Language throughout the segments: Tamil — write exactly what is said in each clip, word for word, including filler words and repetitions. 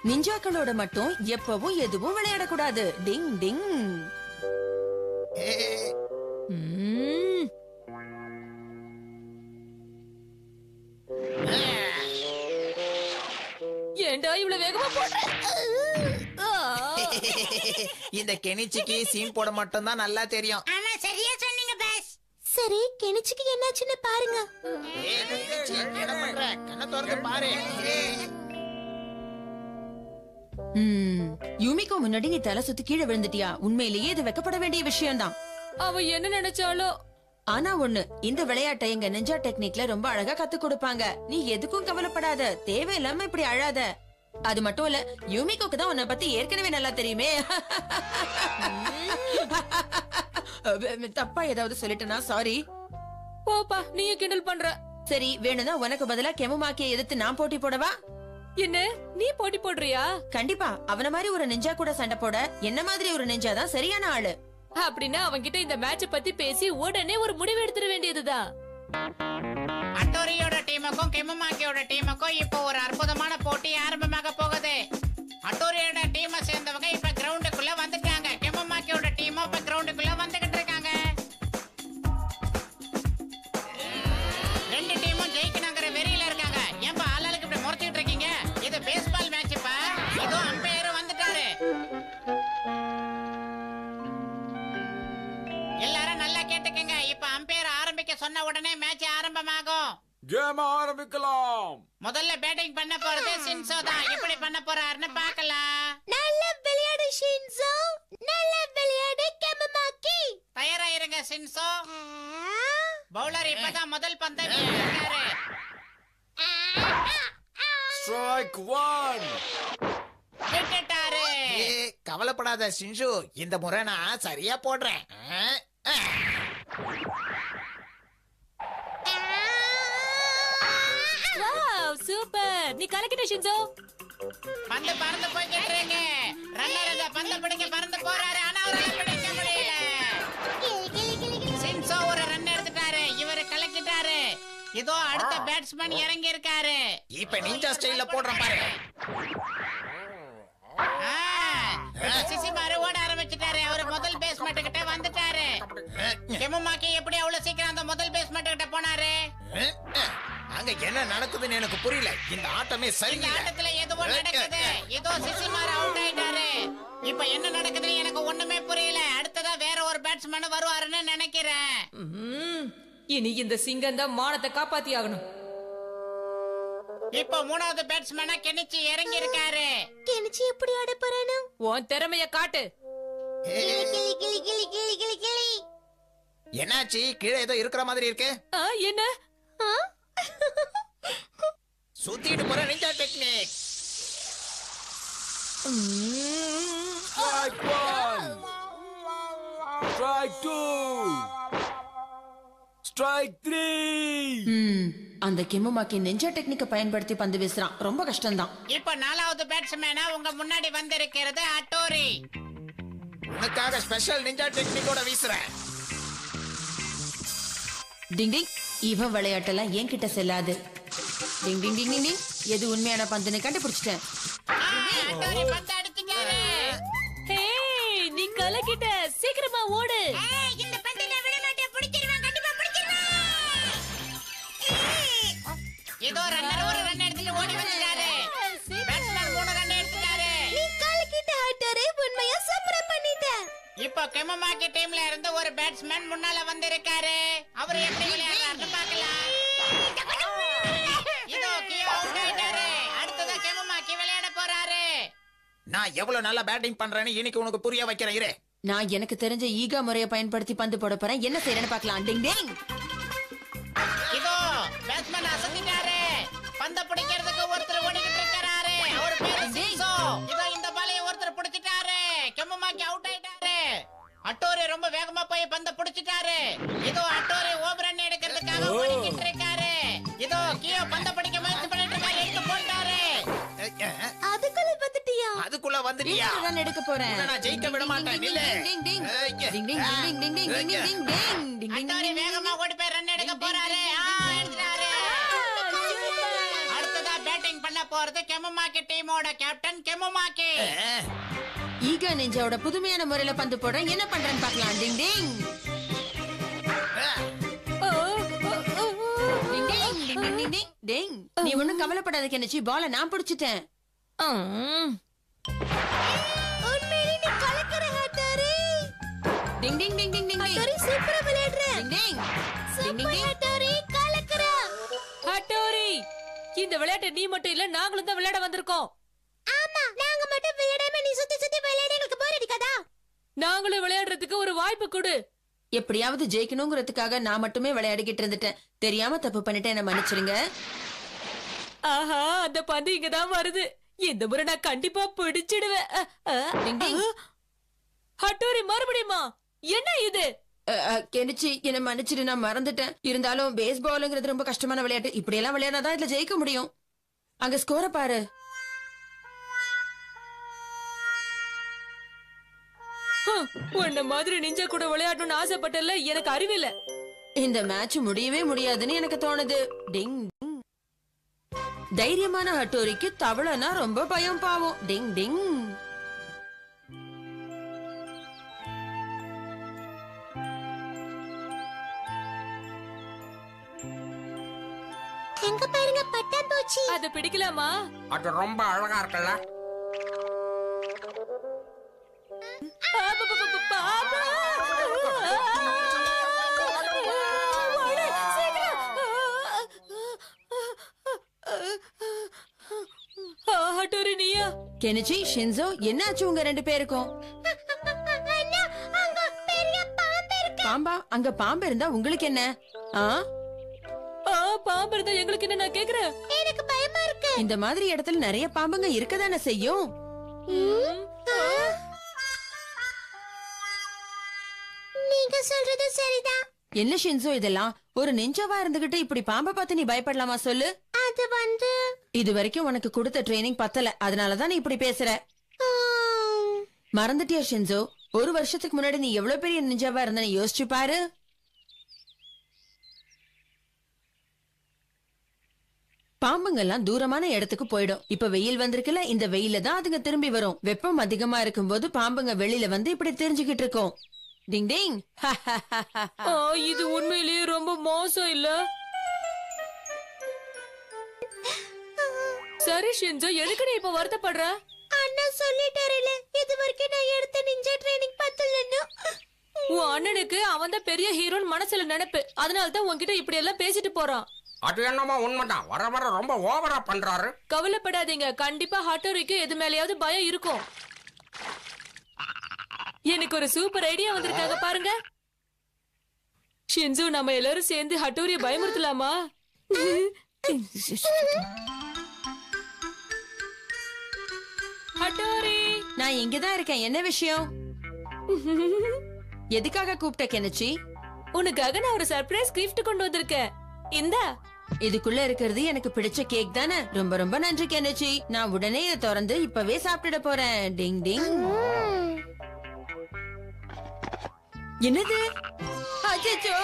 நிஞ்சாக்களோட மட்டும் எப்பவும் எதுவும் விளையாடக்கூடாது. டிங் டிங். ஏண்டா இவ்வளவு வேகமா போடுற? இந்த கெனிச்சிக்கு சீன் போட மட்டும் தான் நல்லா தெரியும். ஆமா சரியா சொன்னீங்க பாஸ். சரி கெனிச்சிக்கு என்னாச்சுன்னு பாருங்க. என்ன பண்ற? கண்ணை திறந்து பாரு. யூமிகோ முன்னாடி நீ தலை சுத்தி கீழே விழுந்துட்டியா? உண்மையிலேயே இது வெக்கப்பட வேண்டிய விஷயம்தான். அவ என்ன நினைச்சாலோ. ஆனா ஒண்ணு, இந்த விளையாட்டை எங்க நிஞ்சா டெக்னிக்ல ரொம்ப அழகா கத்து கொடுப்பாங்க. நீ எதுக்கும் கவலைப்படாத, தேவையில்லாம இப்படி அழாத. அது மட்டும் இல்ல, யூமிகோக்கு தான் உன்னை பத்தி ஏற்கனவே நல்லா தெரியுமே. தப்பா ஏதாவது சொல்லிட்டேனா? சாரி. போப்பா, நீ கிண்டல் பண்ற. சரி, வேணும்னா உனக்கு பதிலா கெமுமாக்கியை எதிர்த்து நான் போட்டி போடவா? என்ன, நீ போட்டி போடுறியா? கண்டிப்பா. அவன மாதிரி ஒரு நிஞ்சா கூட சண்டை போட என்ன மாதிரி ஒரு நிஞ்சா தான் சரியான ஆளு. அப்படின்னா அவன்கிட்ட இந்த மேட்ச பத்தி பேசி உடனே ஒரு முடிவு எடுத்துட வேண்டியதுதான். அட்டோரியோட டீமுக்கும் கெமுமாக்கியோட டீமுக்கும் இப்போ ஒரு அற்புதமான போட்டி ஆரம்பமாக போகுது. அட்டோரியோட டீமை சேர்ந்தவங்க இப்ப கிரவுண்டுக்குள்ள வந்துட்டாங்க. கெமுமாக்கியோட டீமும் இப்ப கிரவுண்டுக்குள்ள வந்துகிட்டு இருக்காங்க. ரெண்டு டீமும் ஜெயிக்கணுங்கிற வெறியில இருக்காங்க. ஏன்பா ஆளாளுக்கு இப்படி முறைச்சிட்டு இருக்கீங்க? இது பேஸ்பால் மேட்ச்ப்பா. இதோ அம்பையர் வந்துட்டாரு. எல்லாரும் நல்லா கேட்டுக்கங்க. இப்ப அம்பையர் ஆரம்பிக்க சொன்ன உடனே மேட்ச் ஆரம்பமாகும். கேம் ஆரம்பிக்கலாம். முதல்ல பேட்டிங் பண்ண போறது ஷின்சோ தான். எப்படி பண்ண போறாருன்னு பார்க்கலாம். நல்ல விளையாடு ஷின்சோ, நல்ல விளையாடு கெமுமாக்கி. தயாரா இருங்க ஷின்சோ. பவுலர் இப்பதான் முதல் பந்தை வீசிருக்காரு. Strike one. விட்டுட்டாரு. ஏய், கவலைப்படாத ஷின்சு, இந்த முறை நான் சரியா போடுறேன். Wow, super. நீ கலக்கிட்ட ஷின்சோ. பந்து பறந்து போய்கிட்டு இருக்கு. ரன்னர் அந்த பந்து பிடிக்க பறந்து போறாரு. ஆனா அவரால பிடிக்க முடியல. ஷின்சோ ஒரு ரன் எடுத்துட்டாரு. இவரு கலக்கிட்டாரு. இதோ அடுத்த பேட்ஸ்மேன் இறங்கி இருக்காரு. இப்ப நிஞ்சா ஸ்டைல்ல போடுறேன் பாரு. சிசிமாரு ஓட ஆரம்பிச்சிட்டாரு. அவரு முதல் பேஸ்மேன் கிட்ட வந்துட்டாரு. கெமுமாக்கி எப்படி அவ்வளவு சீக்கிரம் அந்த முதல் பேஸ்மேன் கிட்ட போனாரு? அங்க என்ன நடக்குதுன்னு எனக்கு புரியல. இந்த ஆட்டமே இந்த சரியில்லை. ஆட்டத்துல எதுவும் நடக்குது. இதோ சிசிமாரு அவுட் ஆயிட்டாரு. இப்ப என்ன நடக்குதுன்னு எனக்கு ஒண்ணுமே புரியல. அடுத்ததா வேற ஒரு பேட்ஸ்மேன் வருவாருன்னு நினைக்கிறேன். இனி இந்த சிங்கம் தான் மானத்தை காப்பாத்தி ஆகணும். இப்போ மூணாவது பேட்ஸ்மேனா கெனிச்சி இறங்கி இருக்காரு. கெனிச்சி எப்படி ஆட போறானோ? உன் திறமைய காட்டு. கிளி கிளி கிளி கிளி கிளி கிளி கிளி. என்னாச்சு? கீழே ஏதோ இருக்கிற மாதிரி இருக்கு. என்ன? சுத்திட்டு போற ninja technique. Strike one. Strike two. Strike three. அந்த கெமுமாக்கி நிஞ்சா டெக்னிக்க பயன்படுத்தி பந்து வீசுறான். ரொம்ப கஷ்டம்தான். இப்போ நாலாவது பேட்ஸ்மேனா உங்க முன்னாடி வந்திருக்கிறது அட்டோரி. உனக்காக ஸ்பெஷல் நிஞ்சா டெக்னிக்கோட வீசுறேன். டிங் டிங். இவன் விளையாட்டெல்லாம் என்கிட்ட செல்லாது. டிங் டிங் டிங் டிங். எது உண்மையான பந்துன்னு கண்டுபிடிச்சிட்டேன். அட்டோரி பந்து அடிச்சிட்டாரு. ஹே, நீ கலக்கிட்ட. சீக்கிரமா ஓடு. இந்த பந்தை நான் விட மாட்டேன். பிடிச்சிருவேன், கண்டிப்பா பிடிச்சிருவேன். இதோ ரன்னர் ஒரு ரன் எடுத்துட்டு ஓடி வந்துட்டாரு. பேட்ஸ்மேன் மூணு ரன் எடுத்துட்டாரு. நீ கலக்கிட்ட ஆட்டரே, உண்மையா சூப்பரா பண்ணிட்ட. இப்போ கெமுமாக்கி டீம்ல இருந்து ஒரு பேட்ஸ்மேன் முன்னால வந்திருக்காரு. அவர் எப்படி விளையாடுறாருன்னு பார்க்கலாம். இதோ கியோ அவுட் ஆயிட்டாரு. அடுத்ததா கெமுமாக்கி விளையாட போறாரு. நான் எவ்வளவு நல்லா பேட்டிங் பண்றேன்னு இன்னைக்கு உனக்கு புரிய வைக்கிறேன். இரு. நான் எனக்கு தெரிஞ்ச ஈகா முறையை பயன்படுத்தி பந்து போட போறேன். என்ன செய்யறேன்னு பார்க்கலாம். டிங் டிங். இதோ பேட்ஸ்மேன் அசத்திட்டாரு. பந்த பிடிக்கிறதுக்கு ஒருத்தர் ஓடிக்கிட்டு இருக்காரு. அவர் பேரு சின்சோ. இதோ இந்த பாலையை ஒருத்தர் பிடிச்சிட்டாரு. கெமுமாக்கி அவுட் ஆயிட்டாரு. அட்டோரி ரொம்ப வேகமா போய் பந்த பிடிச்சிட்டாரு. இதோ அட்டோரி ஓவர் ரன் எடுக்கிறதுக்காக ஓடிக்கிட்டு இருக்காரு. இதோ கியோ பந்த பிடிக்க முயற்சி பண்ணிட்டு இருக்காரு. எடுத்து போட்டாரு. அதுக்குள்ள வந்துட்டியா? அதுக்குள்ள வந்துட்டியா? ரன் எடுக்க போறேன். நான் ஜெயிக்க விட மாட்டேன். நில்லு. டிங் டிங் டிங் டிங் டிங் டிங் டிங் டிங் டிங் டிங் டிங் டிங். அட்டோரி வேகமா ஓடி போய் ரன் எடுக்க போறாரு. ஆ, எடுத்துட்டாரு. அடுத்ததா பேட்டிங் பண்ண போறது கெமுமாக்கி டீமோட கேப்டன் கெமுமாக்கி. ஈகா நிஞ்சாவோட புதுமையான முறையில பந்து போடுறேன், என்ன பண்றேன்னு பார்க்கலாம். டிங் டிங் டிங் டிங் டிங் டிங் டிங் டிங் டிங். நீ ஒண்ணும் கவலைப்படாத கெனிச்சி, பால நான் பிடிச்சிட்டேன். உண்மையிலே நீ கலக்குற ஹட்டோரி. டிங் டிங் டிங் டிங் டிங் ஹட்டோரி சூப்பரா விளையாடுற. டிங் டிங் சூப்பர் ஹட்டோரி, கலக்குற. ஹட்டோரி, இந்த விளையாட்டை நீ மட்டும் இல்ல நாங்களும் தான் விளையாட வந்திருக்கோம். ஆமா, நாங்க மட்டும் விளையாடாம நீ சுத்தி சுத்தி விளையாட எங்களுக்கு போர் அடிக்காதா? நாங்களும் விளையாடுறதுக்கு ஒரு வாய்ப்பு கொடு. எப்படியாவது ஜெயிக்கணுங்கிறதுக்காக நான் மட்டுமே விளையாடிக்கிட்டு இருந்துட்டேன். தெரியாம தப்பு பண்ணிட்டேன், என்ன மன்னிச்சிருங்க. ஆஹா, அந்த பந்து இங்கதான் வருது. இந்த முறை நான் கண்டிப்பா பிடிச்சிடுவேன். அ, அ, டிங் டிங். ஹட்டோரி மறுபடியுமா? என்ன இது? கெனிச்சி, என்ன மன்னிச்சிடு, நான் மறந்துட்டேன். இருந்தாலும் பேஸ்பாலுங்கிறது ரொம்ப கஷ்டமான விளையாட்டு. இப்படி எல்லாம் விளையாடாதான் இதுல ஜெயிக்க முடியும். அங்க ஸ்கோரை பாரு. உன்ன மாதிரி நிஞ்சா கூட விளையாடணும்னு ஆசைப்பட்டல, எனக்கு அறிவில்ல. இந்த மேட்ச் முடியவே முடியாதுன்னு எனக்கு தோணுது. டிங் டிங். தைரியமான ஹட்டோரிக்கு தவளைனா ரொம்ப பயம் பாவம். டிங் டிங். எங்க பாருங்க பட்டாம்பூச்சி. அத பிடிக்கலாமா? அது ரொம்ப அழகா இருக்குல்ல. ஹட்டோரி நீயா? கெனிச்சி, ஷின்சோ, என்னாச்சு உங்க ரெண்டு பேருக்கும்? அண்ணா, அங்க பெரிய பாம்பு இருக்கு. பாம்பா? அங்க பாம்பு இருந்தா உங்களுக்கு என்ன? ஆ? ஆ, பாம்பு இருந்தா எங்களுக்கு என்ன? நான் கேக்குறேன். எனக்கு பயமா இருக்கு. இந்த மாதிரி இடத்துல நிறைய பாம்புங்க இருக்கதானே செய்யும். நீங்க சொல்றது சரிதான். என்ன ஷின்சோ இதெல்லாம்? ஒரு நிஞ்சாவா இருந்துகிட்டு இப்படி பாம்பை பார்த்து நீ பயப்படலாமா சொல்லு? அது வந்து இது வரைக்கும் உனக்கு கொடுத்த ட்ரைனிங் பத்தல, அதனாலதான் நீ இப்படி பேசுற. ஆம், மறந்துட்டியா ஷின்சோ? ஒரு வருஷத்துக்கு முன்னாடி நீ எவ்வளவு பெரிய நிஞ்சாவா இருந்த யோசிச்சு பாரு. பாம்புங்கெல்லாம் தூரமான இடத்துக்கு போயிடும். இப்ப வெயில் வந்திருக்குல்ல, இந்த வெயில தான் அதுங்க திரும்பி வரும். வெப்பம் அதிகமா இருக்கும் போது பாம்புங்க வெளியில வந்து இப்படி தெரிஞ்சுக்கிட்டு இருக்கும். டிங் டிங். ஆ, இது உண்மையிலேயே ரொம்ப மோசம் இல்ல? சரி ஷின்சோ, எதுக்கு நீ இப்ப வருத்தப்படுற? அண்ணா சொல்லிட்டாருல, இது வரைக்கும் நான் எடுத்த நிஞ்சா ட்ரைனிங் பத்தலன்னு. உன் அண்ணனுக்கு அவன் தான் பெரிய ஹீரோன்னு மனசுல நினைப்பு. அதனால தான் உன்கிட்ட இப்படி எல்லாம் பேசிட்டு போறான். அது என்னமோ உண்மைதான், வர வர ரொம்ப ஓவரா பண்றாரு. கவலைப்படாதீங்க, கண்டிப்பா ஹட்டோரிக்கு எது மேலயாவது பயம் இருக்கும். எனக்கு ஒரு சூப்பர் ஐடியா வந்திருக்காங்க பாருங்க. ஷின்சோ, நம்ம எல்லாரும் சேர்ந்து ஹட்டோரிய பயமுறுத்தலாமா? ஹட்டோரி, நான் இங்கதான் இருக்கேன். என்ன விஷயம்? எதுக்காக கூப்பிட்ட கெனிச்சி? உனக்காக நான் ஒரு சர்ப்ரைஸ் கிஃப்ட் கொண்டு வந்திருக்கேன். இந்தா. இதுக்குள்ள இருக்கிறது எனக்கு பிடிச்ச கேக் தானே? ரொம்ப ரொம்ப நன்றி கெனிச்சி. நான் உடனே இதை திறந்து இப்பவே சாப்பிட போறேன். டிங் டிங். என்னது? அச்சச்சோ!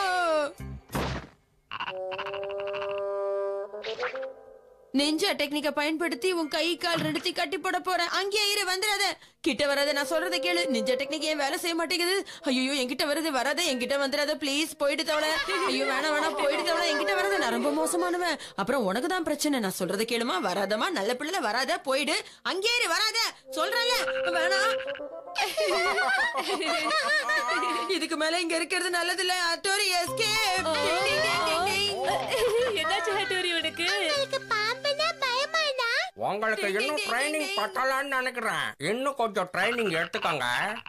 நெஞ்சா டெக்னிக்க பயன்படுத்தி உன் கை கால் ரெண்டுத்தி கட்டி போட போறேன். அங்கே இரு, வந்துடாத. கிட்ட வராத, நான் சொல்றத கேளு. நெஞ்சா டெக்னிக் ஏன் வேலை செய்ய மாட்டேங்குது? ஐயோ, என்கிட்ட வருது, வராத, என்கிட்ட வந்துடாத ப்ளீஸ். போயிட்டு தவள. ஐயோ, வேணாம் வேணாம், போயிட்டு தவள, என்கிட்ட வராத. நான் ரொம்ப மோசமானவன். அப்புறம் உனக்கு தான் பிரச்சனை. நான் சொல்றத கேளுமா? வராதமா, நல்ல பிள்ளை, வராத, போயிடு. அங்கே இரு, வராத சொல்றல. வேணாம். இதுக்கு மேல இங்க இருக்கிறது நல்லது இல்ல. Hattori escape. என்னாச்சு ஹட்டோரி உனக்கு? உங்களுக்கு பாம்புனா பயமானா? உங்களுக்கு இன்னும் ட்ரைனிங் பத்தலான்னு நினைக்கிறேன். இன்னும் கொஞ்சம் ட்ரைனிங் எடுத்துக்கோங்க.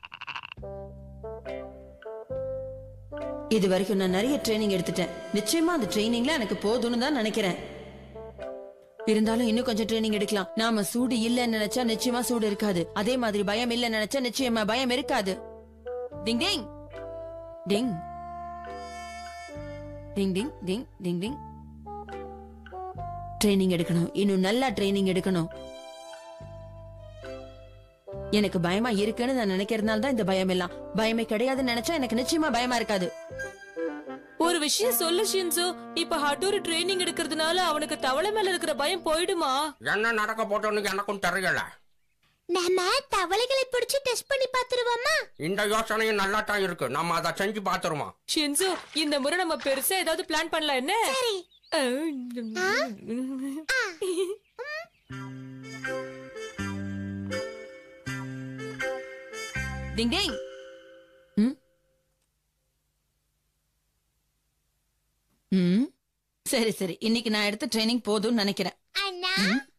இது வரைக்கும் நான் நிறைய ட்ரைனிங் எடுத்துட்டேன். நிச்சயமா அந்த ட்ரைனிங்ல எனக்கு போதும்னு தான் நினைக்கிறேன். இருந்தாலும் இன்னும் கொஞ்சம் ட்ரைனிங் எடுக்கலாம். நாம சூடு இல்லன்னு நினைச்சா நிச்சயமா சூடு இருக்காது. அதே மாதிரி பயம் இல்லன்னு நினைச்சா நிச்சயமா பயம் இருக்காது. டிங் டிங் டிங் டிங் டிங் டிங் டிங் டிங். ட்ரைனிங் எடுக்கணும், இன்னும் நல்லா ட்ரைனிங் எடுக்கணும். எனக்கு பயமா இருக்குன்னு நான் நினைக்கிறதுனால தான் இந்த பயம் எல்லாம். பயமே கிடையாதுன்னு நினைச்சா எனக்கு நிச்சயமா பயமா இருக்காது. ஒரு விஷயம் சொல்லு ஷின்சோ. இப்ப ஹட்டோரி ட்ரைனிங் எடுக்கிறதுனால அவனுக்கு தவளை மேல இருக்கிற பயம் போயிடுமா? என்ன நடக்க போட்டோன்னு எனக்கும் தெரியல. நாம தவளைகளை பிடிச்சு டெஸ்ட் பண்ணி பாத்துருவோமா? இந்த யோசனையும் நல்லா தான் இருக்கு. நம்ம அதை செஞ்சு பாத்துருமா? ஷின்சோ, இந்த முறை நம்ம பெருசா ஏதாவது பிளான் பண்ணலாம் என்ன? சரி. டிங் டிங். ம் ம் சரி சரி, இன்னைக்கு நான் எடுத்த ட்ரைனிங் போதும்னு நினைக்கிறேன். அண்ணா,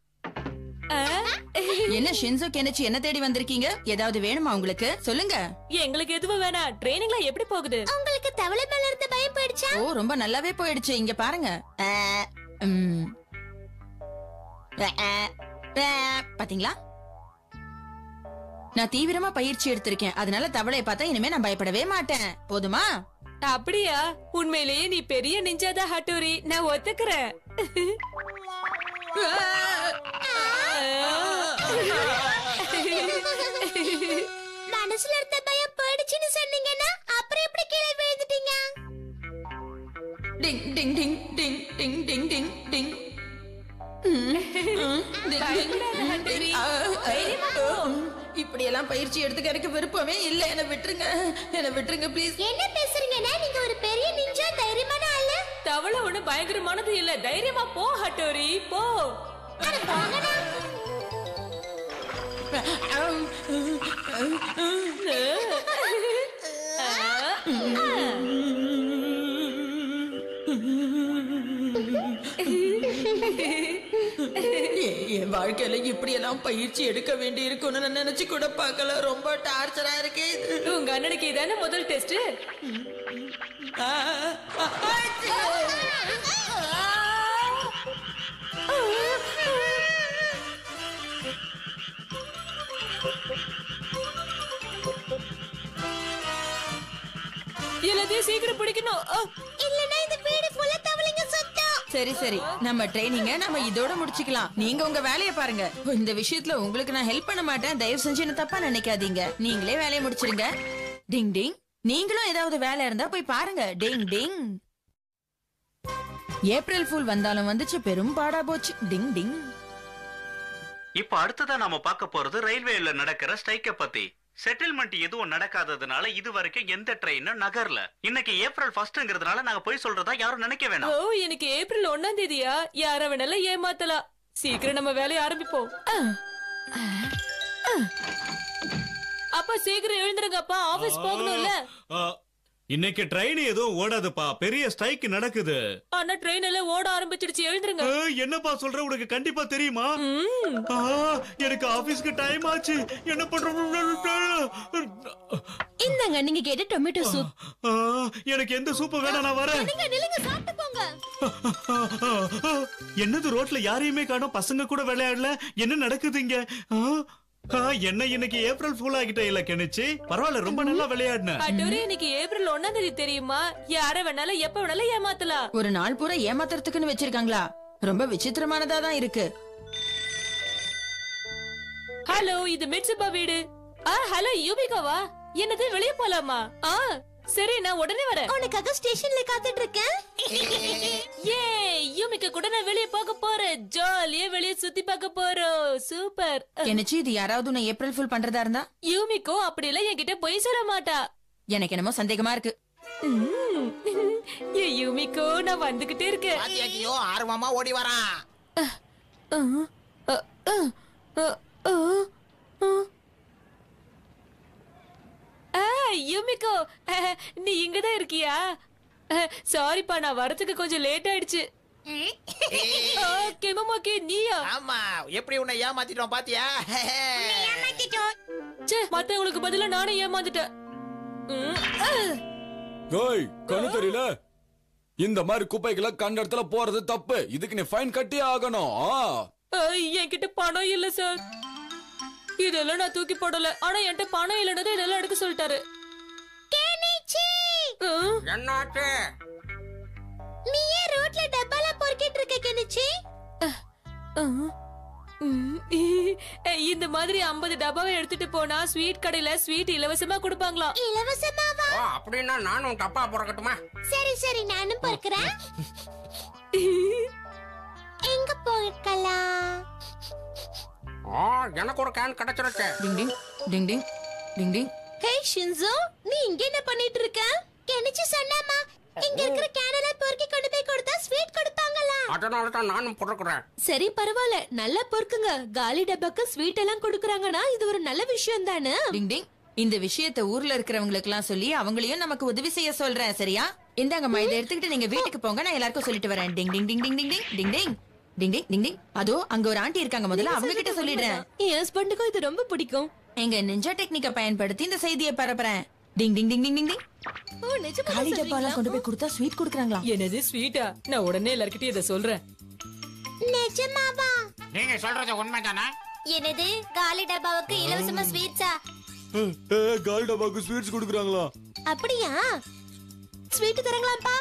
என்ன ஷின்சோ கெனிச்சி என்ன தேடி வந்திருக்கீங்க? ஏதாவது வேணுமா உங்களுக்கு? சொல்லுங்க. எங்களுக்கு எதுவும் வேணாம். ட்ரைனிங்ல எப்படி போகுது? உங்களுக்கு தவளை மேல இருந்த பயம் போயிடுச்சா? ஓ, ரொம்ப நல்லாவே போயிடுச்சு. இங்க பாருங்க. ஆ, ம். ஆ, ஆ, ஆ, பாத்தீங்களா? நான் தீவிரமா பயிற்சி எடுத்திருக்கேன். அதனால தவளையை பார்த்தா இனிமே நான் பயப்படவே மாட்டேன். போதுமா? அப்படியா? உண்மையிலேயே நீ பெரிய நிஞ்சாதா ஹட்டோரி. நான் ஒத்துக்கிறேன். மனசுல இருந்த பயம் போயிடுச்சுன்னு சொன்னீங்கன்னா அப்புறம் எப்படி கீழே விழுந்துட்டீங்க? டிங் டிங் டிங் டிங் டிங் டிங் டிங் டிங். இப்படி எல்லாம் பயிற்சி எடுத்துக்க எனக்கு விருப்பமே இல்ல. என்ன விட்டுருங்க, என்ன விட்டுருங்க ப்ளீஸ். என்ன பேசுறீங்கன்னா? நீங்க ஒரு பெரிய நிஞ்சா, தைரியமான ஆளு. தவளை ஒண்ணு பயங்கரமானது இல்ல. தைரியமா போ ஹட்டோரி, போ. அட போங்கடா. என் வாழ்க்கையில இப்படி எல்லாம் பயிற்சி எடுக்க வேண்டி இருக்கும்னு நான் நினைச்சு கூட பார்க்கல. ரொம்ப டார்ச்சரா இருக்கு இது. உங்க அண்ணனுக்கு இதானே முதல் டெஸ்ட்? எல்லாத்தையும் சீக்கிரம் பிடிக்கணும். இல்லனா இந்த வீடு ஃபுல்லா தவளைங்க சுத்தம். சரி சரி, நம்ம ட்ரைனிங்க நம்ம இதோட முடிச்சுக்கலாம். நீங்க உங்க வேலையை பாருங்க. இந்த விஷயத்துல உங்களுக்கு நான் ஹெல்ப் பண்ண மாட்டேன். தயவு செஞ்சு என்ன தப்பா நினைக்காதீங்க. நீங்களே வேலையை முடிச்சிருங்க. டிங் டிங். நீங்களும் ஏதாவது வேலை இருந்தா போய் பாருங்க. டிங் டிங். ஏப்ரல் ஃபூல் வந்தாலும் வந்துச்சு, பெரும் பாடா போச்சு. டிங் டிங். இப்ப அடுத்ததா நாம பார்க்க போறது ரயில்வேல நடக்கிற ஸ்ட்ரைக்க பத்தி. செட்டில்மெண்ட் எதுவும் நடக்காததுனால இது வரைக்கும் எந்த ட்ரெயினும் நகர்ல. இன்னைக்கு ஏப்ரல் ஃபர்ஸ்ட்ங்கிறதுனால நாங்க போய் சொல்றதா யாரும் நினைக்க வேணாம். ஓ, எனக்கு ஏப்ரல் ஒன்னாம் தேதியா? யார வேணாலும் ஏமாத்தலாம். சீக்கிரம் நம்ம வேலையை ஆரம்பிப்போம். அப்பா சீக்கிரம் எழுந்துருங்கப்பா, ஆபீஸ் போகணும்ல. இன்னைக்கு ட்ரெயின் எதுவும் ஓடாதுப்பா. பெரிய ஸ்ட்ரைக் நடக்குது. ஆனா ட்ரெயின் எல்லாம் ஓட ஆரம்பிச்சிடுச்சு. எழுந்துருங்க. என்னப்பா சொல்ற? உனக்கு கண்டிப்பா தெரியுமா? எனக்கு ஆபீஸ்க்கு டைம் ஆச்சு. என்ன பண்றோம்? இந்தாங்க நீங்க கேட்ட டொமேட்டோ சூப். எனக்கு எந்த சூப்பு வேணாம், நான் வரேன். நீங்க நில்லுங்க, சாப்பிட்டு போங்க. என்னது ரோட்ல யாரையுமே காணோம், பசங்க கூட விளையாடல. என்ன நடக்குது இங்க? என்ன இன்னைக்கு ஏப்ரல் ஃபூல் ஆகிட்ட இல்ல கெனிச்சி? பரவாயில்ல, ரொம்ப நல்லா விளையாடுன. ஹட்டோரி, இன்னைக்கு ஏப்ரல் ஒன்னாம் தேதி தெரியுமா? யார வேணாலும் எப்ப வேணாலும் ஏமாத்தலாம். ஒரு நாள் பூரா ஏமாத்துறதுக்குன்னு வச்சிருக்காங்களா? ரொம்ப விசித்திரமானதா தான் இருக்கு. ஹலோ, இது மிட்சுபா வீடு. ஆ, ஹலோ யூபிகாவா? என்னது வெளிய போலாமா? ஆ சரி, நான் உடனே வரேன். உனக்காக ஸ்டேஷன்ல காத்துட்டு இருக்கேன். ஏ, யூமிகா கூட நான் வெளிய போக போறேன். ஜாலியா வெளிய சுத்தி பார்க்க போறோம். சூப்பர். கெனிச்சி, இது யாராவது நான் ஏப்ரல் ஃபுல் பண்றதா இருந்தா? யூமிகோ அப்படி எல்லாம் என்கிட்ட பொய் சொல்ல மாட்டா. எனக்கு என்னமோ சந்தேகமா இருக்கு. ஏ யூமிகோ, நான் வந்துகிட்டே இருக்கேன். பாத்தியாக்கியோ ஆர்வமா ஓடி வரான். யூமிகோ, நீ இங்கதான் இருக்கியா? சாரிப்பா, நான் வரதுக்கு கொஞ்சம் லேட் ஆயிடுச்சு. கெமமாக்கி, நீயா? ஆமா, எப்படி உன்னை ஏமாத்திட்டோம் பாத்தியா? மத்தவங்களுக்கு பதிலா நானே ஏமாந்துட்டேன். ஏய், கண்ணு தெரியல? இந்த மாதிரி குப்பைகளை கண்ட இடத்துல போறது தப்பு. இதுக்கு நீ ஃபைன் கட்டியே ஆகணும். என்கிட்ட பணம் இல்ல சார். இதெல்லாம் நான் தூக்கி போடல. ஆனா என்கிட்ட பணம் இல்லைன்னு இதெல்லாம் எடுக்க சொல்லிட்டாரு. என்னாச்சு? நீ ஏன் ரோட்ல டப்பால பொறுக்கிட்டு இருக்க கெனிச்சி? இந்த மாதிரி ஐம்பது டப்பாவை எடுத்துட்டு போனா ஸ்வீட் கடையில ஸ்வீட் இலவசமா கொடுப்பாங்களா? இலவசமாவா? ஓ அப்படின்னா நானும் டப்பா பொறக்கட்டுமா? சரி சரி நானும் பொறுக்கிறேன். எங்க பொறுக்கலாம்? ஆ எனக்கு ஒரு கேன் கிடைச்சிருச்சு. டிங் டிங் டிங் டிங் டிங் டிங். ஹே ஷின்சோ, நீ இங்க என்ன பண்ணிட்டு இருக்க? கெனிச்சு சொன்னாமா இங்க இருக்கிற கேனல பொறுக்கி கொண்டு போய் கொடுத்தா ஸ்வீட் கொடுப்பாங்களா? அதனால தான் நானும் பொறுக்கிறேன். சரி பரவாயில்ல, நல்லா பொறுக்குங்க. காலி டப்பாக்கு ஸ்வீட் எல்லாம் கொடுக்கறாங்கன்னா இது ஒரு நல்ல விஷயம் தானே. டிங் டிங். இந்த விஷயத்தை ஊர்ல இருக்கிறவங்களுக்கு எல்லாம் சொல்லி அவங்களையும் நமக்கு உதவி செய்ய சொல்றேன். சரியா? இந்தாங்கம்மா, இதை எடுத்துக்கிட்டு நீங்க வீட்டுக்கு போங்க. நான் எல்லாருக்கும் சொல்லிட்டு வரேன். டிங் டிங் டிங் டிங் டிங் டிங் டிங் டிங் டிங் டிங் டிங் டிங். அதோ அங்க ஒரு ஆண்டி இருக்காங்க, முதல்ல அவங்க கிட்ட சொல்லிடுறேன். என் ஹஸ்பண்டுக்கும் இது ரொம்ப பிடிக்கும். எங்க நிஞ்சா டெக்னிக்க பயன்படுத்தி இந்த செய்தியை பரப்புறேன். டிங் டிங் டிங் டிங் டிங் டிங். ஓ நிஜமா காலி டப்பாலாம் கொண்டு போய் கொடுத்தா ஸ்வீட் கொடுக்கறாங்களா? என்னது ஸ்வீட்டா? நான் உடனே எல்லார்கிட்டயும் இதை சொல்றேன். நிஜமாவா? நீங்க சொல்றது உண்மைதானா? என்னது காலி டப்பாவுக்கு இலவசமா ஸ்வீட்ஸா? காலி டப்பாக்கு ஸ்வீட்ஸ் கொடுக்கறாங்களா? அப்படியா? ஸ்வீட் தரங்களாப்பா?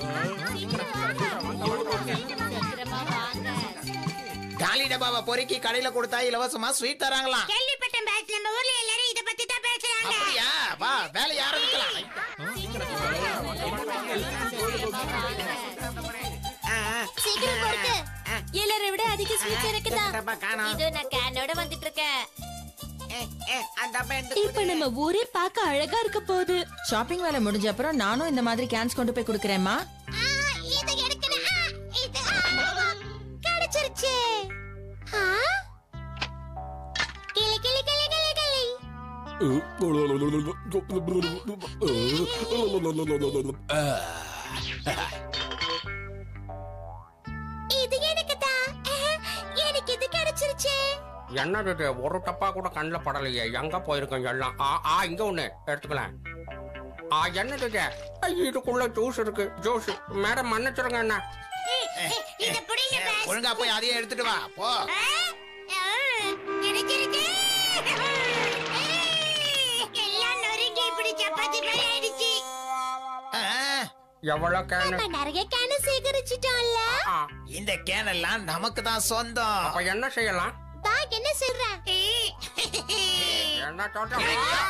காலி டப்பாவை பொறுக்கி கடையில கொடுத்தா இலவசமா ஸ்வீட் தராங்களாம். கேள்விப்பட்டேன் பாஸ், நம்ம ஊர்ல எல்லாரும் இத பத்தி தான் பேசுறாங்க. அப்படியா? வா வேலைய ஆரம்பிக்கலாம். சீக்கிரம் பொறுக்கு. எல்லாரை விட அதிக ஸ்வீட்ஸ் இருக்குதா? இது நான் கேனோட வந்துட்டு இருக்கேன். இப்ப நம்ம ஊரே பார்க்க அழகா இருக்க போகுது. ஷாப்பிங் வேலை முடிஞ்ச அப்புறம் நானும் இந்த மாதிரி கேன்ஸ் கொண்டு போய் கொடுக்கறேன்மா. ஆ, இது எடுக்கணும். ஆ, இது ஆ, கிடைச்சிருச்சு. ஆ? கிளி கிளி கிளி கிளி கிளி. இது எனக்கு தான். எனக்கு இது கிடைச்சிருச்சு. என்னது இது? ஒரு டப்பா கூட கண்ணில் படலையே. எங்க போயிருக்கோம் எல்லாம்? ஆ ஆ இங்க ஒண்ணு எடுத்துக்கலாம். ஆ என்னது இது? ஐயோ, இதுக்குள்ள ஜூஸ் இருக்கு. ஜூஸ் மேடம் மன்னிச்சிருங்க. என்ன இத புடிங்க பாஸ். ஒழுங்கா போய் அதையும் எடுத்துட்டு வா போ. ஆ, ஆ, கிடைச்சிருச்சு. எல்லாம் நொறுங்கி இப்படி சப்பாத்தி மாதிரி ஆயிடுச்சு. ஆ, எவ்வளவு கேனு? நம்ம நிறைய கேன சேகரிச்சிட்டோம்ல. ஆ, இந்த கேன் எல்லாம் நமக்கு தான் சொந்தம். அப்ப என்ன செய்யலாம்? பா என்ன சொல்ற? என்ன சொல்ற?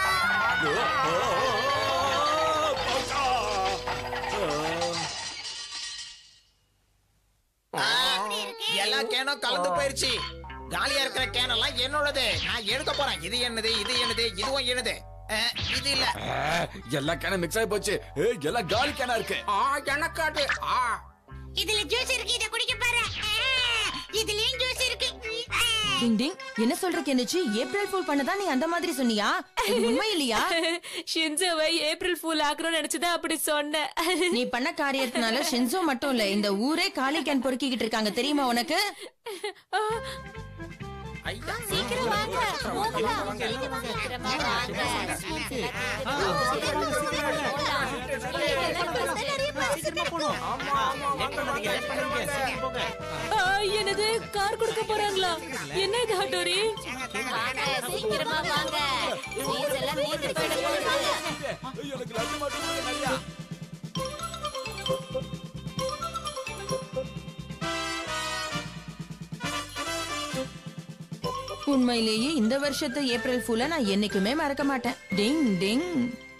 ஆ, எல்லா கேனும் கலந்து போயிருச்சு. காலியா இருக்கிற கேன் எல்லாம் என்னோடது. நான் எடுக்க போறேன். இது என்னது, இது என்னது, இதுவும் என்னது. ஆ, இது இல்ல. எல்லா கேனும் மிக்ஸ் ஆகி போச்சு. ஏய், எல்லாம் காலி கேனா இருக்கு. ஆ எனக்கு அது. ஆ இதுல ஜூஸ் இருக்கு, இத குடிக்க பாரு. இதுலயும் ஜூஸ் இருக்கு. டிங் டிங். என்ன சொல்ற கெனிச்சு? ஏப்ரல் ஃபூல் பண்ணதா நீ அந்த மாதிரி சொன்னியா? இது உண்மை இல்லையா? ஷின்சோவை ஏப்ரல் ஃபூல் ஆக்குறோம்னு நினைச்சுதான் அப்படி சொன்னேன். நீ பண்ண காரியத்தினால ஷின்சோ மட்டும் இல்ல, இந்த ஊரே காலி கேன் பொறுக்கிக்கிட்டு இருக்காங்க, தெரியுமா உனக்கு? சீக்கிரம் வாங்க. போகலாம். சீக்கிரமா வாங்க. ஆ, என்னது கார் கொடுக்க போறாங்களா? என்ன இது ஹட்டோரி? வாங்க, சீக்கிரமா வாங்க. ஸ்வீட்ஸ் எல்லாம் தீர்ந்து போயிட போகுது. எனக்கு லட்டு மட்டும் கொடுங்க நிறையா. உண்மையிலேயே இந்த வருஷத்து ஏப்ரல் ஃபூல நான் என்னைக்குமே மறக்க மாட்டேன். டிங் டிங்.